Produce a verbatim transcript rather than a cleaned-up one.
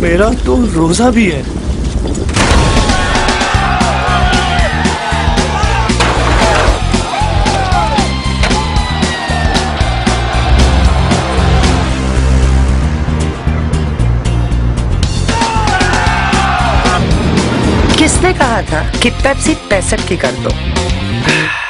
मेरा तो रोजा भी है। किसने कहा था कि पेप्सी पैंसठ की कर दो?